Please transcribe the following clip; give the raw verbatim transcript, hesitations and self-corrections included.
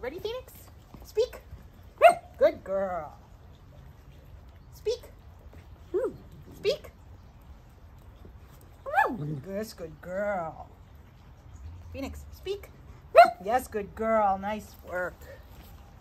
Ready, Phoenix? Speak. Good girl. Speak. Speak. Yes, good girl. Phoenix, speak. Yes, good girl. Nice work.